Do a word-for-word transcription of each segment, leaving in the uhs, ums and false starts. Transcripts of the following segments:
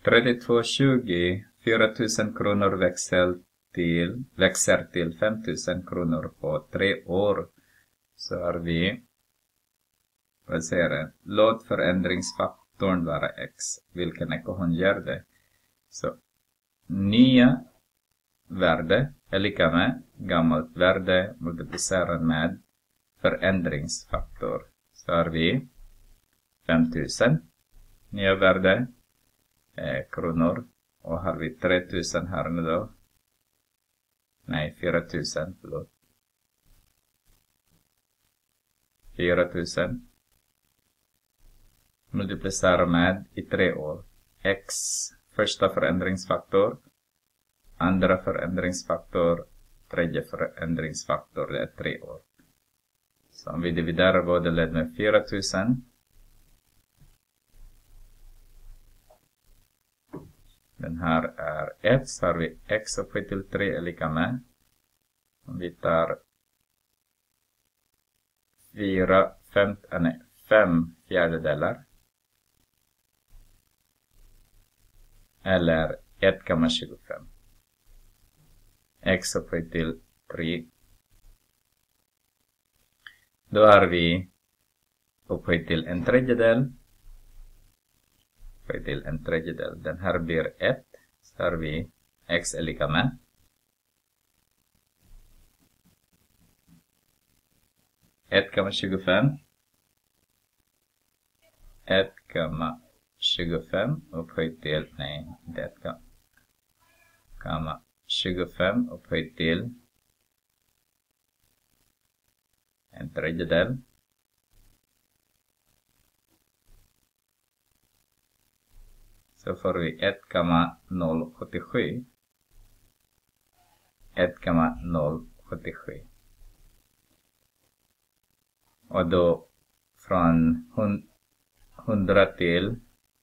trettiotvå tjugo, fyra tusen kronor växel till, växer till fem tusen kronor på tre år. Så har vi, vad säger det? Låt förändringsfaktorn vara x. Vilken ekvation gör det? Så nya värde är lika med gammalt värde multiplicerat med förändringsfaktor. Så har vi fem tusen nya värde eh, kronor. Och har vi tre tusen här nu då. Nej, fyra tusen, förlåt. fyra tusen. Multiplicera med i tre år. X, första förändringsfaktor. Andra förändringsfaktor. Tredje förändringsfaktor, det är tre år. Så om vi dividerar både led med fyra tusen. Den här är ett, så har vi x upphöjt till tre är lika med. Om vi tar fyra, fem, nej, fem fjärdedelar. Eller ett komma tjugofem. X upphöjt till tre. Då har vi upphöjt till en tredjedel. Upphöjt till en tredjedel. Den här blir ett. Så har vi x är lika med. ett komma tjugofem. ett komma tjugofem upphöjt till, nej, det är ett komma tjugofem upphöjt till en tredjedel. Så får vi ett komma noll sju sju. ett komma noll sju sju. Och då från hundra till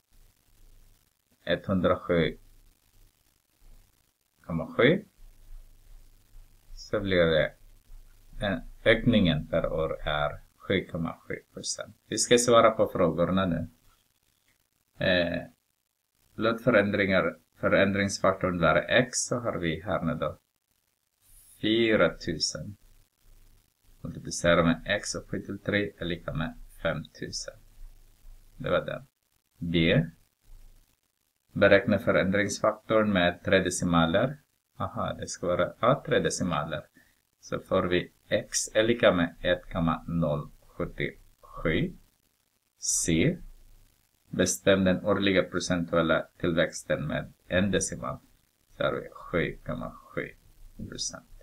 etthundrasju komma sju så blir det den ökningen per år är sju komma sju procent. Vi ska svara på frågorna nu. Eh, låt förändringar, förändringsfaktorn vara x, så har vi här nu då fyra tusen. Multiplicera med x och till tre är lika med fem tusen. Det var den. B. Beräkna förändringsfaktorn med tre decimaler. Aha, det ska vara ja, tre decimaler. Så får vi x är lika med ett komma noll sju sju. C. Bestäm den årliga procentuella tillväxten med en decimal. Så har vi sju komma sju procent.